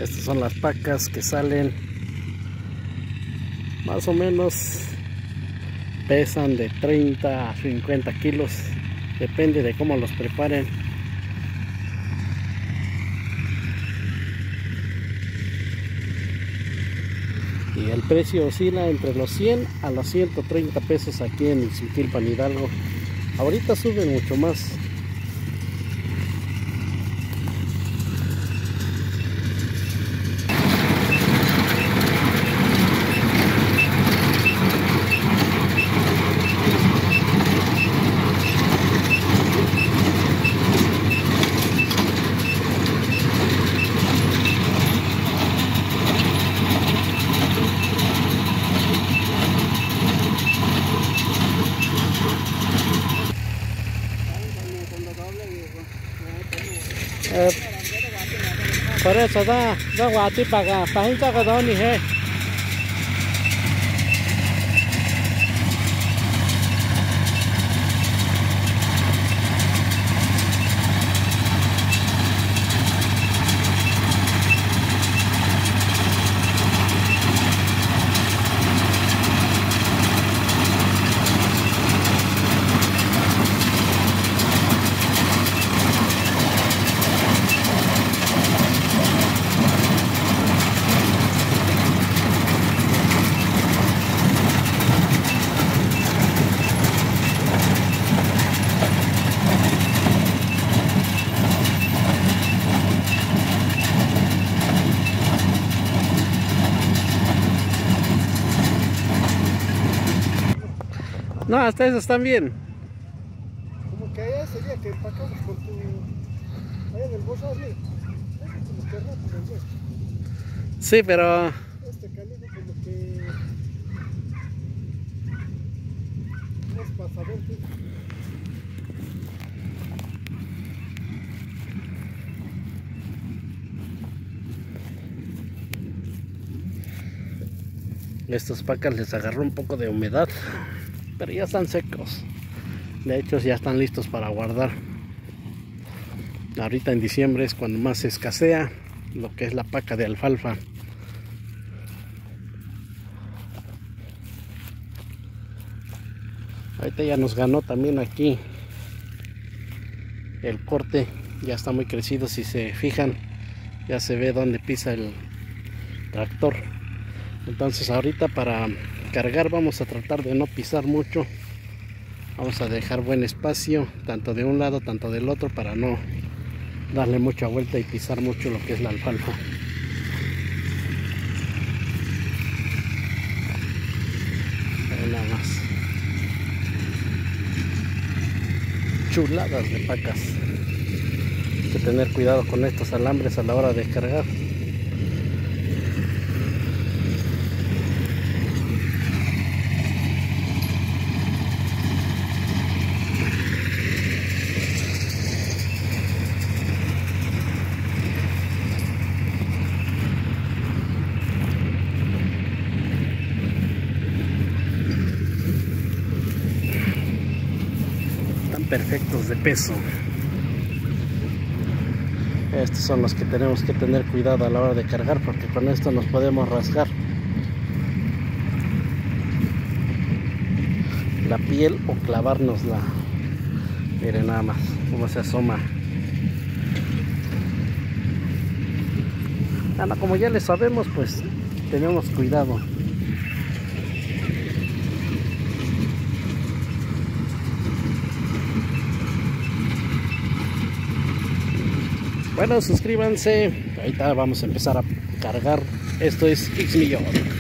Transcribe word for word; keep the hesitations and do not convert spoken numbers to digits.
Estas son las pacas que salen más o menos, pesan de treinta a cincuenta kilos, depende de cómo los preparen. Y el precio oscila entre los cien a los ciento treinta pesos aquí en Ixmiquilpan, Hidalgo. Ahorita suben mucho más. Eh, por eso da da guati para para hincha que da ni he. No, hasta eso están bien. Como que allá sería que empacamos con tu... allá del bolso así. Como que rápido, ¿no? Sí, pero... Este canijo como que... no es para saber tú. Estos pacas les agarró un poco de humedad, pero ya están secos. De hecho ya están listos para guardar. Ahorita en diciembre es cuando más se escasea lo que es la paca de alfalfa. Ahorita ya nos ganó también aquí el corte, ya está muy crecido. Si se fijan, ya se ve dónde pisa el tractor. Entonces ahorita para cargar vamos a tratar de no pisar mucho. Vamos a dejar buen espacio, tanto de un lado, tanto del otro, para no darle mucha vuelta y pisar mucho lo que es la alfalfa. Pero nada más. Chuladas de pacas. Hay que tener cuidado con estos alambres a la hora de cargar. Perfectos de peso. Estos son los que tenemos que tener cuidado a la hora de cargar, porque con esto nos podemos rasgar la piel o clavárnosla. Miren nada más cómo se asoma. Bueno, como ya les sabemos, pues tenemos cuidado. Bueno, suscríbanse. Ahorita vamos a empezar a cargar. Esto es Ixmillón.